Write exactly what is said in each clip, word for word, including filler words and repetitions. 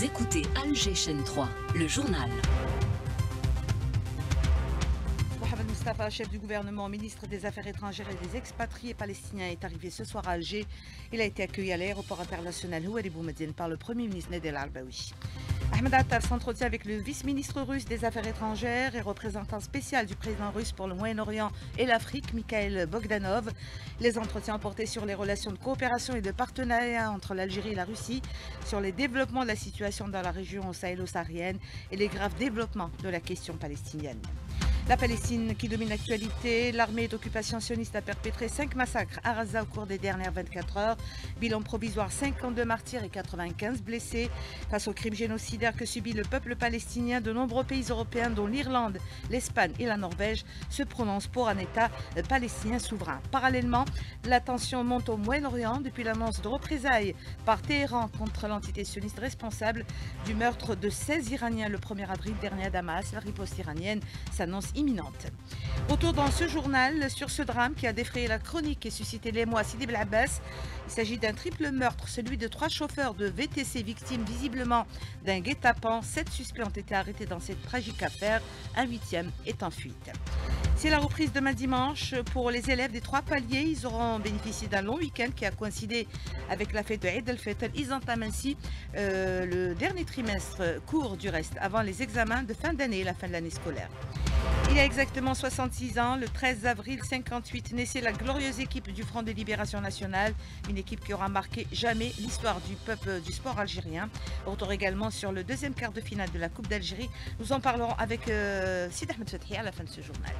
Vous écoutez Alger Chaîne trois, le journal. Mohamed Mustafa, chef du gouvernement, ministre des Affaires étrangères et des expatriés palestiniens, est arrivé ce soir à Alger. Il a été accueilli à l'aéroport international Houari Boumediene par le Premier ministre Ned El Arbaoui. Ahmed Attaf s'entretient avec le vice-ministre russe des Affaires étrangères et représentant spécial du président russe pour le Moyen-Orient et l'Afrique, Mikhail Bogdanov. Les entretiens ont porté sur les relations de coopération et de partenariat entre l'Algérie et la Russie, sur les développements de la situation dans la région sahélo-saharienne et les graves développements de la question palestinienne. La Palestine qui domine l'actualité, l'armée d'occupation sioniste a perpétré cinq massacres à Gaza au cours des dernières vingt-quatre heures. Bilan provisoire, cinquante-deux martyrs et quatre-vingt-quinze blessés. Face aux crimes génocidaires que subit le peuple palestinien, de nombreux pays européens, dont l'Irlande, l'Espagne et la Norvège, se prononcent pour un État palestinien souverain. Parallèlement, la tension monte au Moyen-Orient depuis l'annonce de représailles par Téhéran contre l'entité sioniste responsable du meurtre de seize Iraniens le premier avril dernier à Damas. La riposte iranienne s'annonce imminente. Retour dans ce journal sur ce drame qui a défrayé la chronique et suscité l'émoi à Sidi Bel Abbas. Il s'agit d'un triple meurtre, celui de trois chauffeurs de V T C victimes visiblement d'un guet-apens. Sept suspects ont été arrêtés dans cette tragique affaire. Un huitième est en fuite. C'est la reprise demain dimanche pour les élèves des trois paliers. Ils auront bénéficié d'un long week-end qui a coïncidé avec la fête de Eid al-Fitr. Ils entament ainsi euh, le dernier trimestre court du reste avant les examens de fin d'année et la fin de l'année scolaire. Il y a exactement soixante-six ans, le treize avril cinquante-huit, naissait la glorieuse équipe du Front de Libération Nationale, une équipe qui aura marqué jamais l'histoire du peuple du sport algérien. Retour également sur le deuxième quart de finale de la Coupe d'Algérie. Nous en parlerons avec euh, Sid Ahmed Fethi à la fin de ce journal.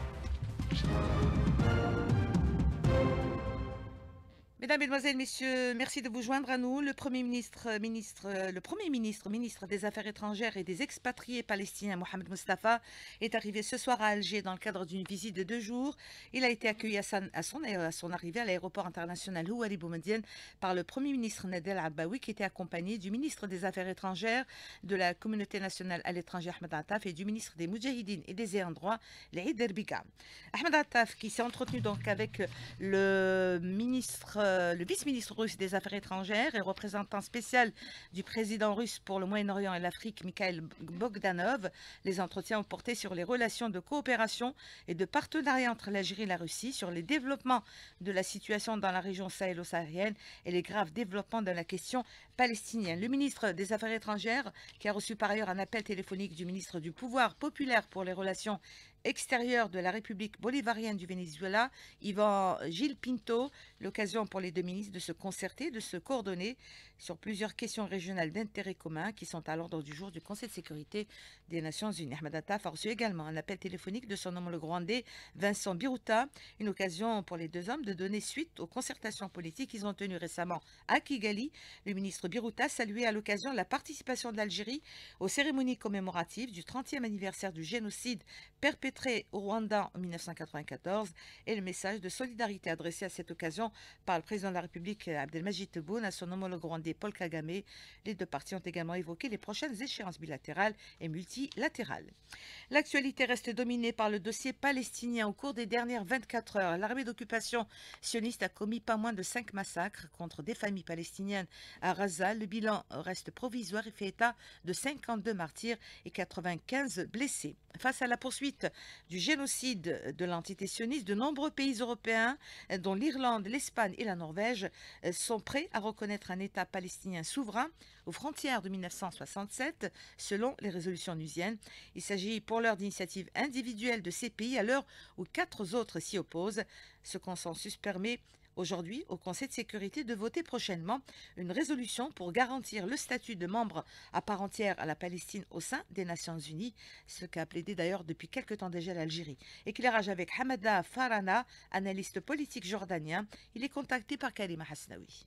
Mesdames, Mesdemoiselles, Messieurs, merci de vous joindre à nous. Le Premier ministre, ministre, le Premier ministre, ministre des Affaires étrangères et des expatriés palestiniens, Mohamed Mustafa, est arrivé ce soir à Alger dans le cadre d'une visite de deux jours. Il a été accueilli à, sa, à, son, à son arrivée à l'aéroport international Houari Boumediene par le Premier ministre Ned El Arbaoui, qui était accompagné du ministre des Affaires étrangères, de la communauté nationale à l'étranger, Ahmed Attaf, et du ministre des Moudjahidines et des ayants droit, Laïd Derbiga. Ahmed Attaf, qui s'est entretenu donc avec le ministre le vice-ministre russe des Affaires étrangères et représentant spécial du président russe pour le Moyen-Orient et l'Afrique, Mikhail Bogdanov. Les entretiens ont porté sur les relations de coopération et de partenariat entre l'Algérie et la Russie, sur les développements de la situation dans la région sahélo-saharienne et les graves développements de la question palestinienne. Le ministre des Affaires étrangères, qui a reçu par ailleurs un appel téléphonique du ministre du Pouvoir populaire pour les relations extérieure de la République bolivarienne du Venezuela, Ivan Gil Pinto, l'occasion pour les deux ministres de se concerter, de se coordonner sur plusieurs questions régionales d'intérêt commun qui sont à l'ordre du jour du Conseil de sécurité des Nations Unies. Ahmed Attaf a reçu également un appel téléphonique de son homologue rwandais Vincent Biruta, une occasion pour les deux hommes de donner suite aux concertations politiques qu'ils ont tenues récemment à Kigali. Le ministre Biruta saluait à l'occasion la participation de l'Algérie aux cérémonies commémoratives du trentième anniversaire du génocide perpétré au Rwanda en mille neuf cent quatre-vingt-quatorze et le message de solidarité adressé à cette occasion par le président de la République Abdelmadjid Tebboune à son homologue rwandais Paul Kagame. Les deux parties ont également évoqué les prochaines échéances bilatérales et multilatérales. L'actualité reste dominée par le dossier palestinien. Au cours des dernières vingt-quatre heures, l'armée d'occupation sioniste a commis pas moins de cinq massacres contre des familles palestiniennes à Gaza. Le bilan reste provisoire et fait état de cinquante-deux martyrs et quatre-vingt-quinze blessés. Face à la poursuite du génocide de l'entité sioniste, de nombreux pays européens, dont l'Irlande, l'Espagne et la Norvège, sont prêts à reconnaître un État palestinien souverain aux frontières de mille neuf cent soixante-sept, selon les résolutions onusiennes. Il s'agit pour l'heure d'initiatives individuelles de ces pays, à l'heure où quatre autres s'y opposent. Ce consensus permet aujourd'hui au Conseil de sécurité de voter prochainement une résolution pour garantir le statut de membre à part entière à la Palestine au sein des Nations Unies, ce qu'a plaidé d'ailleurs depuis quelque temps déjà l'Algérie. Éclairage avec Hamada Farana, analyste politique jordanien. Il est contacté par Karima Hasnaoui.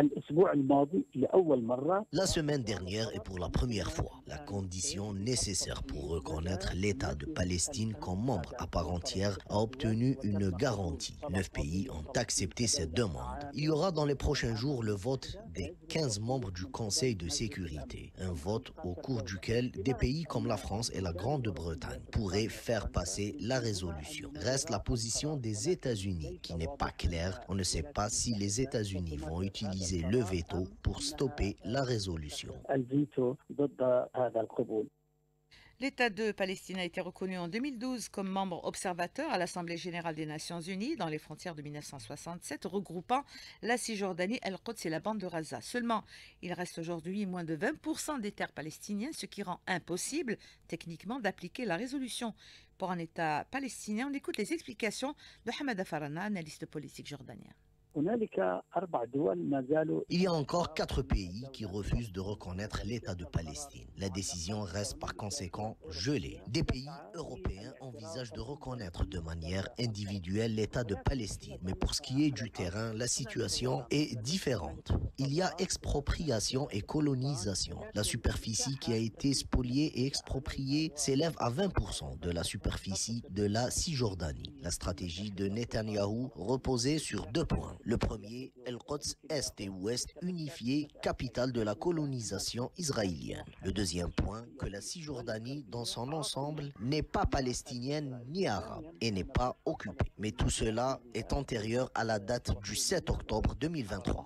La semaine dernière et pour la première fois, la condition nécessaire pour reconnaître l'État de Palestine comme membre à part entière a obtenu une garantie. Neuf pays ont accepté cette demande. Il y aura dans les prochains jours le vote des quinze membres du Conseil de sécurité. Un vote au cours duquel des pays comme la France et la Grande-Bretagne pourraient faire passer la résolution. Reste la position des États-Unis qui n'est pas claire. On ne sait pas si les États-Unis vont utiliser utiliser le veto pour stopper la résolution. L'État de Palestine a été reconnu en deux mille douze comme membre observateur à l'Assemblée générale des Nations unies dans les frontières de mille neuf cent soixante-sept, regroupant la Cisjordanie, El-Quds et la bande de Gaza. Seulement, il reste aujourd'hui moins de vingt pour cent des terres palestiniennes, ce qui rend impossible techniquement d'appliquer la résolution. Pour un État palestinien, on écoute les explications de Hamada Farana, analyste politique jordanien. Il y a encore quatre pays qui refusent de reconnaître l'État de Palestine. La décision reste par conséquent gelée. Des pays européens envisagent de reconnaître de manière individuelle l'État de Palestine. Mais pour ce qui est du terrain, la situation est différente. Il y a expropriation et colonisation. La superficie qui a été spoliée et expropriée s'élève à vingt pour cent de la superficie de la Cisjordanie. La stratégie de Netanyahou reposait sur deux points. Le premier, El-Quds Est et Ouest unifié, capitale de la colonisation israélienne. Le deuxième point, que la Cisjordanie dans son ensemble n'est pas palestinienne ni arabe et n'est pas occupée. Mais tout cela est antérieur à la date du sept octobre deux mille vingt-trois.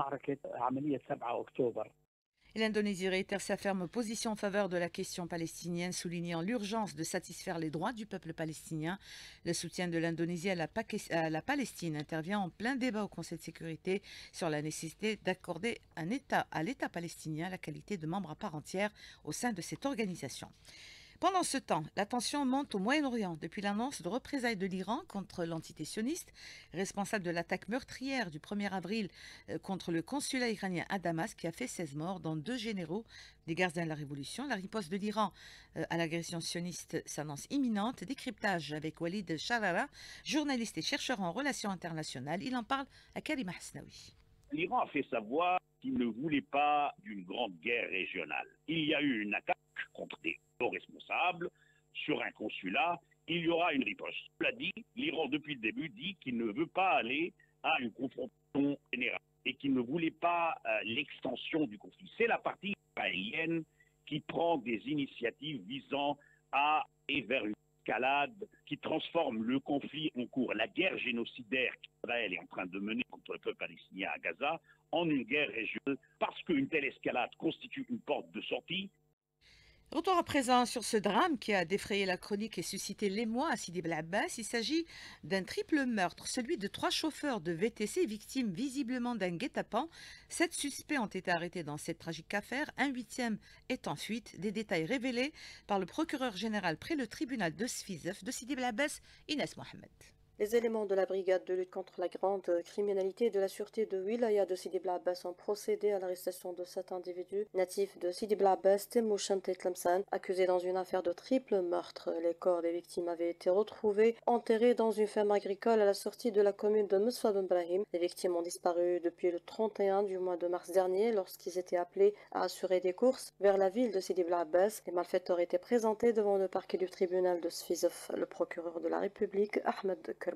Et l'Indonésie réitère sa ferme position en faveur de la question palestinienne, soulignant l'urgence de satisfaire les droits du peuple palestinien. Le soutien de l'Indonésie à, à la Palestine intervient en plein débat au Conseil de sécurité sur la nécessité d'accorder un État à l'État palestinien la qualité de membre à part entière au sein de cette organisation. Pendant ce temps, la tension monte au Moyen-Orient depuis l'annonce de représailles de l'Iran contre l'entité sioniste, responsable de l'attaque meurtrière du premier avril contre le consulat iranien à Damas qui a fait seize morts, dont deux généraux des gardiens de la Révolution. La riposte de l'Iran à l'agression sioniste s'annonce imminente. Décryptage avec Walid Sharara, journaliste et chercheur en relations internationales. Il en parle à Karima Hasnaoui. L'Iran a fait savoir qu'il ne voulait pas d'une grande guerre régionale. Il y a eu une attaque contre des hauts responsables sur un consulat. Il y aura une riposte. Cela dit, l'Iran depuis le début dit qu'il ne veut pas aller à une confrontation générale et qu'il ne voulait pas euh, l'extension du conflit. C'est la partie israélienne qui prend des initiatives visant à aller vers une escalade qui transforme le conflit en cours, la guerre génocidaire qu'Israël est en train de mener contre le peuple palestinien à Gaza, en une guerre régionale, parce qu'une telle escalade constitue une porte de sortie. Retour à présent sur ce drame qui a défrayé la chronique et suscité l'émoi à Sidi Bel Abbas. Il s'agit d'un triple meurtre, celui de trois chauffeurs de V T C victimes visiblement d'un guet-apens. Sept suspects ont été arrêtés dans cette tragique affaire. Un huitième est en fuite. Des détails révélés par le procureur général près le tribunal de Sfizef de Sidi Bel Abbas, Inès Mohamed. Les éléments de la brigade de lutte contre la grande criminalité de la sûreté de Wilaya de Sidi Bel Abbas ont procédé à l'arrestation de sept individus natifs de Sidi Bel Abbas, Temouchan et Tlemcen, accusés dans une affaire de triple meurtre. Les corps des victimes avaient été retrouvés enterrés dans une ferme agricole à la sortie de la commune de Musfab Ibrahim. Les victimes ont disparu depuis le trente et un du mois de mars dernier lorsqu'ils étaient appelés à assurer des courses vers la ville de Sidi Bel Abbas. Les malfaiteurs étaient présentés devant le parquet du tribunal de Sfizef. Le procureur de la République, Ahmed Kerboub.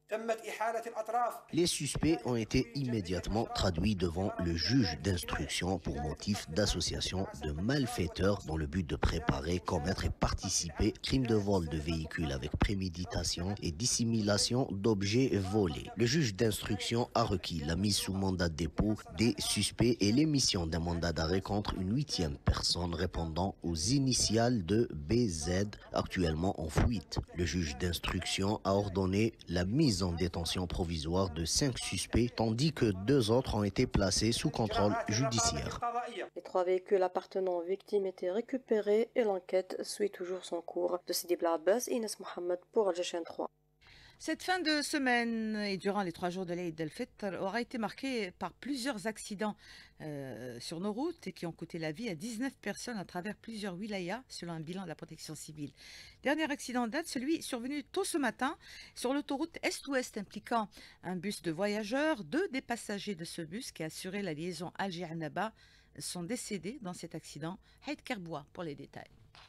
Les suspects ont été immédiatement traduits devant le juge d'instruction pour motif d'association de malfaiteurs dans le but de préparer, commettre et participer crime de vol de véhicules avec préméditation et dissimulation d'objets volés. Le juge d'instruction a requis la mise sous mandat de dépôt des suspects et l'émission d'un mandat d'arrêt contre une huitième personne répondant aux initiales de B Z, actuellement en fuite. Le juge d'instruction a ordonné la mise en détention provisoire de cinq suspects, tandis que deux autres ont été placés sous contrôle judiciaire. Les trois véhicules appartenant aux victimes étaient récupérés et l'enquête suit toujours son cours. De Sidi Bel Abbas, Inès Mohamed pour Al-Jachen trois. Cette fin de semaine et durant les trois jours de l'Eid el-Fitr aura été marquée par plusieurs accidents euh, sur nos routes et qui ont coûté la vie à dix-neuf personnes à travers plusieurs wilayas selon un bilan de la protection civile. Dernier accident en date, celui survenu tôt ce matin sur l'autoroute Est-Ouest impliquant un bus de voyageurs. Deux des passagers de ce bus qui assurait la liaison Alger-Annaba sont décédés dans cet accident. Haït Kerboua pour les détails.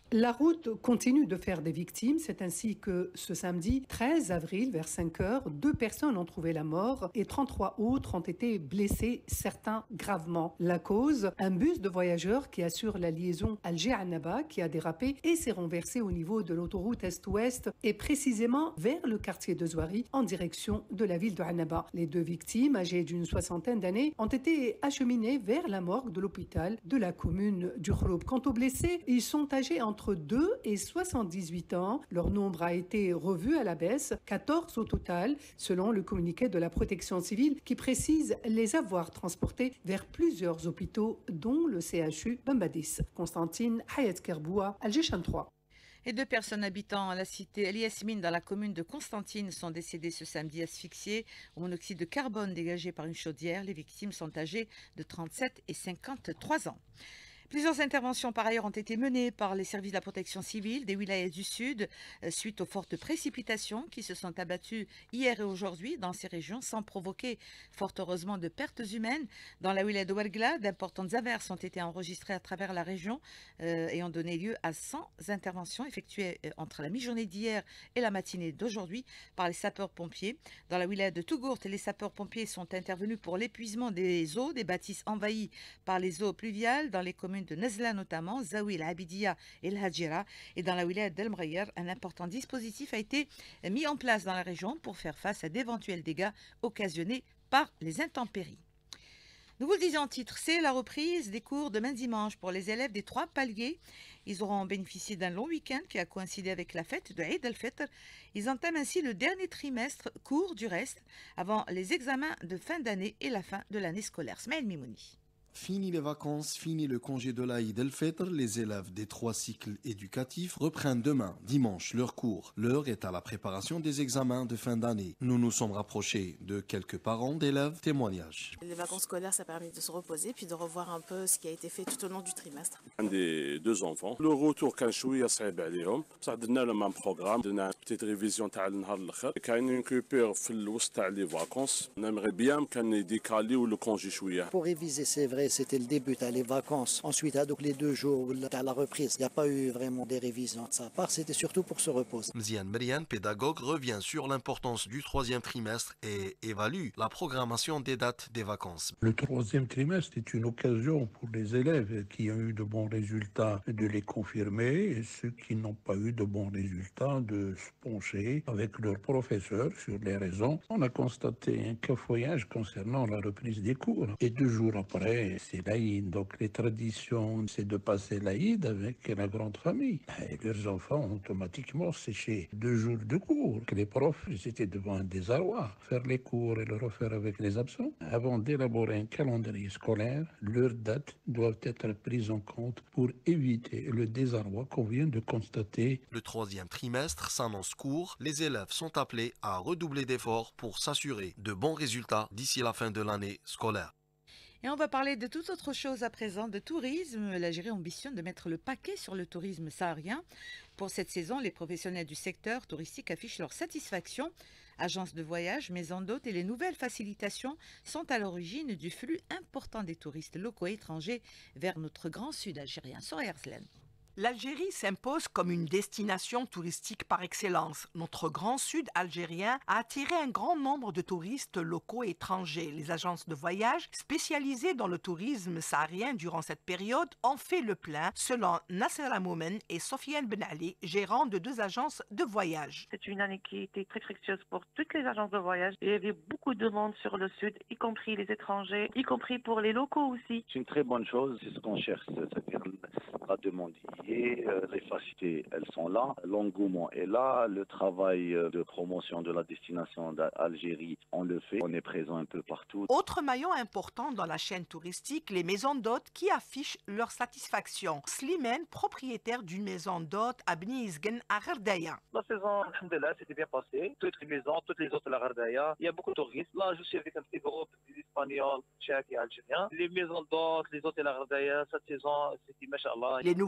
La route continue de faire des victimes. C'est ainsi que ce samedi treize avril, vers cinq heures, deux personnes ont trouvé la mort et trente-trois autres ont été blessées, certains gravement. La cause, un bus de voyageurs qui assure la liaison Alger-Annaba qui a dérapé et s'est renversé au niveau de l'autoroute Est-Ouest et précisément vers le quartier de Zouari en direction de la ville de Annaba. Les deux victimes, âgées d'une soixantaine d'années, ont été acheminées vers la morgue de l'hôpital de la commune du Khroub. Quant aux blessés, ils sont âgés entre entre deux et soixante-dix-huit ans. Leur nombre a été revu à la baisse, quatorze au total, selon le communiqué de la protection civile qui précise les avoir transportés vers plusieurs hôpitaux, dont le C H U Bambadis. Constantine Hayat Kerboua, Alger trois. Et deux personnes habitant à la cité El Yasmine dans la commune de Constantine sont décédées ce samedi asphyxiées au monoxyde de carbone dégagé par une chaudière. Les victimes sont âgées de trente-sept et cinquante-trois ans. Plusieurs interventions par ailleurs ont été menées par les services de la protection civile des wilayas du Sud euh, suite aux fortes précipitations qui se sont abattues hier et aujourd'hui dans ces régions sans provoquer fort heureusement de pertes humaines. Dans la wilaya de Ouargla, d'importantes averses ont été enregistrées à travers la région euh, et ont donné lieu à cent interventions effectuées euh, entre la mi-journée d'hier et la matinée d'aujourd'hui par les sapeurs-pompiers. Dans la wilaya de Tougourt, les sapeurs-pompiers sont intervenus pour l'épuisement des eaux des bâtisses envahies par les eaux pluviales dans les communes de Nezla notamment, Zawi, l'Abidia et l'Hadjira. Et dans la wilaya d'El Mrayer, un important dispositif a été mis en place dans la région pour faire face à d'éventuels dégâts occasionnés par les intempéries. Nous vous le disions en titre, c'est la reprise des cours demain dimanche pour les élèves des trois paliers. Ils auront bénéficié d'un long week-end qui a coïncidé avec la fête de Eid al-Fitr. Ils entament ainsi le dernier trimestre court du reste avant les examens de fin d'année et la fin de l'année scolaire. Smaïl Mimouni. Fini les vacances, fini le congé de l'Aïd el-Fitr, les élèves des trois cycles éducatifs reprennent demain, dimanche, leur cours. L'heure est à la préparation des examens de fin d'année. Nous nous sommes rapprochés de quelques parents d'élèves. Témoignages. Les vacances scolaires, ça permet de se reposer puis de revoir un peu ce qui a été fait tout au long du trimestre. Un des deux enfants, le retour كان شوية صعيب عليهم، بصح درنا لهم un programme, درنا petite révision تاع النهار الآخر. كاين كوبير في الوسط تاع les vacances. On aimerait bien كان يديكاليو le congé شوية. Pour réviser, c'est vrai. C'était le début, à les vacances. Ensuite, donc les deux jours, à la reprise, il n'y a pas eu vraiment des révisions de sa part. C'était surtout pour se reposer. Mzian Merian, pédagogue, revient sur l'importance du troisième trimestre et évalue la programmation des dates des vacances. Le troisième trimestre est une occasion pour les élèves qui ont eu de bons résultats de les confirmer et ceux qui n'ont pas eu de bons résultats de se pencher avec leurs professeurs sur les raisons. On a constaté un cafouillage concernant la reprise des cours. Et deux jours après, c'est l'Aïd. Donc les traditions, c'est de passer l'Aïd avec la grande famille. Et leurs enfants ont automatiquement séché deux jours de cours. Les profs, ils étaient devant un désarroi. Faire les cours et le refaire avec les absents. Avant d'élaborer un calendrier scolaire, leurs dates doivent être prises en compte pour éviter le désarroi qu'on vient de constater. Le troisième trimestre s'annonce court. Les élèves sont appelés à redoubler d'efforts pour s'assurer de bons résultats d'ici la fin de l'année scolaire. Et on va parler de toute autre chose à présent, de tourisme. L'Algérie ambitionne de mettre le paquet sur le tourisme saharien. Pour cette saison, les professionnels du secteur touristique affichent leur satisfaction. Agences de voyage, maisons d'hôtes et les nouvelles facilitations sont à l'origine du flux important des touristes locaux et étrangers vers notre grand sud algérien. Soraya Arslan. L'Algérie s'impose comme une destination touristique par excellence. Notre grand sud algérien a attiré un grand nombre de touristes locaux et étrangers. Les agences de voyage spécialisées dans le tourisme saharien durant cette période ont fait le plein, selon Nasser Amoumen et Sofiane Ben Ali, gérants de deux agences de voyage. C'est une année qui était très fructueuse pour toutes les agences de voyage. Il y avait beaucoup de monde sur le sud, y compris les étrangers, y compris pour les locaux aussi. C'est une très bonne chose, c'est ce qu'on cherche, c'est-à-dire la demande. Et euh, les facilités, elles sont là, l'engouement est là, le travail de promotion de la destination d'Algérie, on le fait, on est présent un peu partout. Autre maillon important dans la chaîne touristique, les maisons d'hôtes qui affichent leur satisfaction. Slimane, propriétaire d'une maison d'hôtes à Bni Izgen à Gherdaya. La saison, alhamdoulilah, c'était bien passé. Toutes les maisons, toutes les hôtes à la Gherdaya, il y a beaucoup de touristes. Là, je suis avec un petit groupe d'Espagnols, Tchèques et Algériens. Les maisons d'hôtes, les hôtes à la Gherdaya, cette saison, c'était machallah. Les nouvelles facilités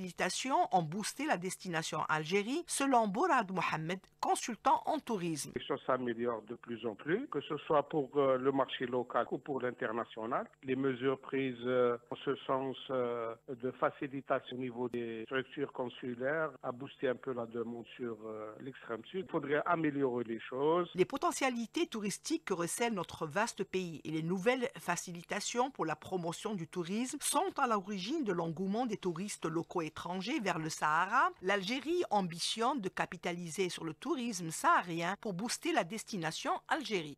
facilitations ont boosté la destination Algérie, selon Bourad Mohamed, consultant en tourisme. Les choses s'améliorent de plus en plus, que ce soit pour euh, le marché local ou pour l'international. Les mesures prises euh, en ce sens euh, de facilitation au niveau des structures consulaires a boosté un peu la demande sur euh, l'extrême sud. Il faudrait améliorer les choses. Les potentialités touristiques que recèle notre vaste pays et les nouvelles facilitations pour la promotion du tourisme sont à l'origine de l'engouement des touristes locaux étrangers vers le Sahara. L'Algérie ambitionne de capitaliser sur le tourisme saharien pour booster la destination Algérie.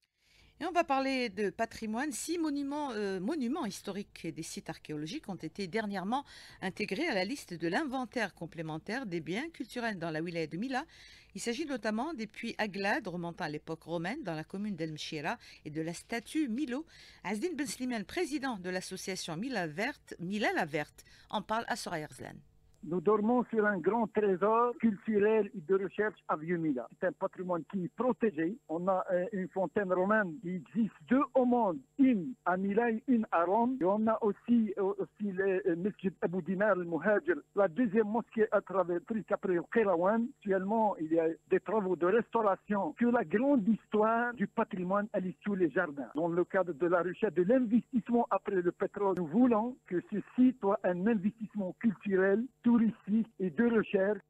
Et on va parler de patrimoine. Six monuments, euh, monuments historiques et des sites archéologiques ont été dernièrement intégrés à la liste de l'inventaire complémentaire des biens culturels dans la wilaya de Mila. Il s'agit notamment des puits Aglad remontant à l'époque romaine dans la commune d'El Mchira et de la statue Milo. Azdine Ben Slimane, président de l'association Mila Verte, Mila la Verte, en parle à Soraya Arzlan. Nous dormons sur un grand trésor culturel et de recherche à Vieux-Mila. C'est un patrimoine qui est protégé. On a euh, une fontaine romaine qui existe deux au monde, une à Mila et une à Rome. Et on a aussi, euh, aussi le euh, Masjid Abu Dinar al-Muhajir, la deuxième mosquée à travers après Kérawan. Actuellement, il y a des travaux de restauration. Que la grande histoire du patrimoine elle est sous les jardins. Dans le cadre de la recherche de l'investissement après le pétrole, nous voulons que ce site soit un investissement culturel, touristique et de recherche.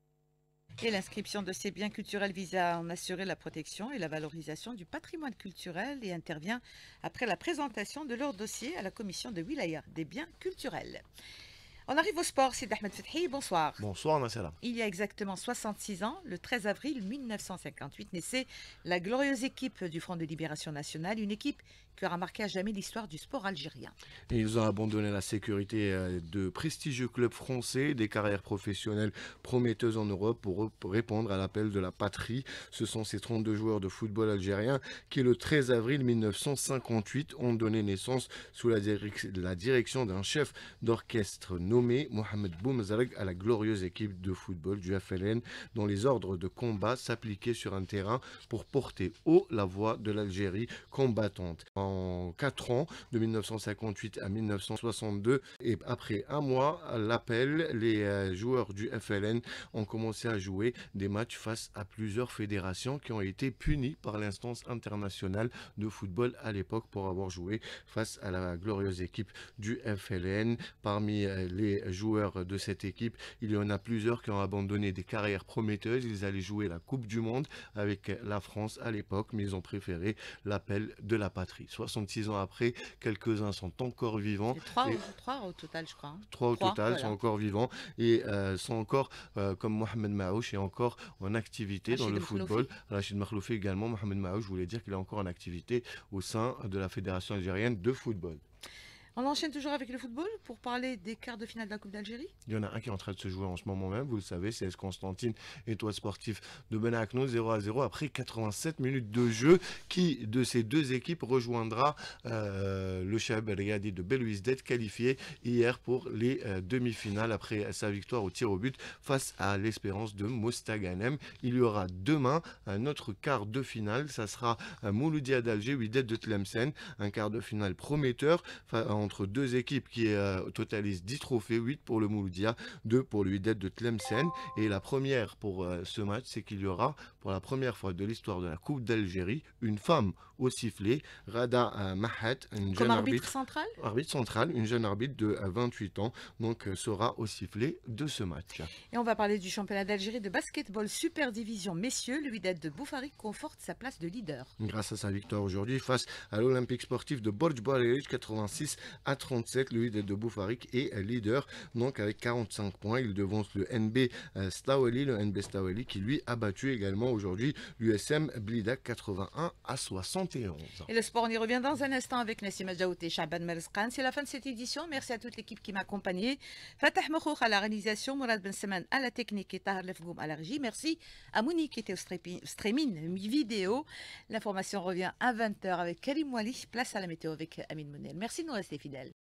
Et l'inscription de ces biens culturels vise à en assurer la protection et la valorisation du patrimoine culturel et intervient après la présentation de leur dossier à la commission de Wilaya des biens culturels. On arrive au sport, c'est Ahmed Fethi, bonsoir. Bonsoir Nassala. Il y a exactement soixante-six ans, le treize avril mille neuf cent cinquante-huit, naissait la glorieuse équipe du Front de Libération Nationale, une équipe qui aura marqué à jamais l'histoire du sport algérien. Et ils ont abandonné la sécurité de prestigieux clubs français, des carrières professionnelles prometteuses en Europe pour répondre à l'appel de la patrie. Ce sont ces trente-deux joueurs de football algériens qui, le treize avril mille neuf cent cinquante-huit, ont donné naissance sous la, direc la direction d'un chef d'orchestre nommé Mohamed Boumezareg à la glorieuse équipe de football du F L N, dont les ordres de combat s'appliquaient sur un terrain pour porter haut la voix de l'Algérie combattante. En quatre ans, de mille neuf cent cinquante-huit à mille neuf cent soixante-deux, et après un mois à l'appel, les euh, joueurs du F L N ont commencé à jouer des matchs face à plusieurs fédérations qui ont été punies par l'instance internationale de football à l'époque pour avoir joué face à la glorieuse équipe du F L N. Parmi euh, les joueurs de cette équipe, il y en a plusieurs qui ont abandonné des carrières prometteuses. Ils allaient jouer la Coupe du Monde avec la France à l'époque, mais ils ont préféré l'appel de la patrie. soixante-six ans après, quelques-uns sont encore vivants. Trois, et... trois au total, je crois. Hein. Trois au trois, total voilà. sont encore vivants et euh, sont encore, euh, comme Mohamed Maouch, est encore en activité Rachid dans le football. Rachid Makhloufi également. Mohamed Maouch, je voulais dire qu'il est encore en activité au sein de la Fédération algérienne de football. On enchaîne toujours avec le football pour parler des quarts de finale de la Coupe d'Algérie. Il y en a un qui est en train de se jouer en ce moment même, vous le savez, c'est S Constantine, Étoile Sportif de Benakno, zéro à zéro après quatre-vingt-sept minutes de jeu. Qui de ces deux équipes rejoindra euh, le Chahab El Riadi de Belouizdad, qualifié hier pour les euh, demi-finales après sa victoire au tir au but face à l'Espérance de Mostaganem. Il y aura demain un autre quart de finale, ça sera euh, Mouloudia d'Alger, Wydad de Tlemcen, un quart de finale prometteur entre deux équipes qui euh, totalisent dix trophées, huit pour le Mouloudia, deux pour le Wydad de Tlemcen. Et la première pour euh, ce match, c'est qu'il y aura pour la première fois de l'histoire de la Coupe d'Algérie une femme au sifflet, Rada euh, Mahat, une Comme jeune arbitre, arbitre central arbitre centrale, une jeune arbitre de euh, vingt-huit ans, donc euh, sera au sifflet de ce match. Et on va parler du championnat d'Algérie de basketball Super Division messieurs. Le Wydad de Boufarik conforte sa place de leader. Grâce à sa victoire aujourd'hui face à l'Olympique sportif de Borj Barerich, quatre-vingt-six à trente-sept, le Wydad de Boufarik est leader, donc avec quarante-cinq points. Il devance le N B euh, Staweli, le N B Staweli qui lui a battu également aujourd'hui l'U S M Blida quatre-vingt-un à soixante et onze. Et le sport, on y revient dans un instant avec Nassima Jaout et Shaban Merzkan. C'est la fin de cette édition. Merci à toute l'équipe qui m'a accompagné. Fatah Mokhouk à la réalisation, Mourad Ben Seman à la technique et Tahar Lefgoum à la régie. Merci à Monique qui était au streaming vidéo. L'information revient à vingt heures avec Karim Wali. Place à la météo avec Amine Mounel. Merci de nous rester fidèles.